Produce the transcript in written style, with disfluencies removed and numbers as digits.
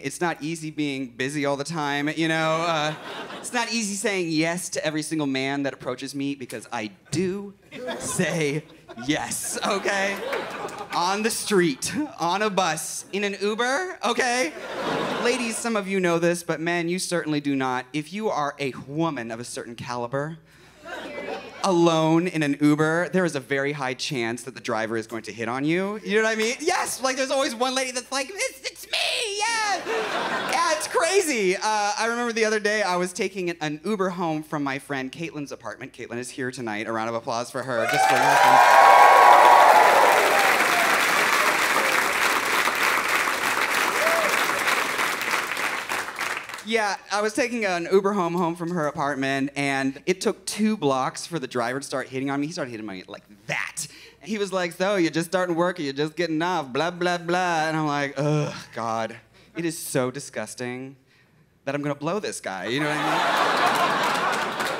It's not easy being busy all the time, you know? It's not easy saying yes to every single man that approaches me because I do say yes, okay? On the street, on a bus, in an Uber, okay? Ladies, some of you know this, but men, you certainly do not. If you are a woman of a certain caliber, alone in an Uber, there is a very high chance that the driver is going to hit on you. You know what I mean? Yes, like there's always one lady that's like, it's me, yeah. Yeah, it's crazy. I remember the other day I was taking an Uber home from my friend Caitlin's apartment. Caitlin is here tonight. A round of applause for her, just for your husband. Yeah, I was taking an Uber home from her apartment, and it took 2 blocks for the driver to start hitting on me. He started hitting me like that. He was like, so, you're just starting work, or you're just getting off, blah, blah, blah. And I'm like, ugh, God. It is so disgusting that I'm gonna blow this guy, you know what I mean?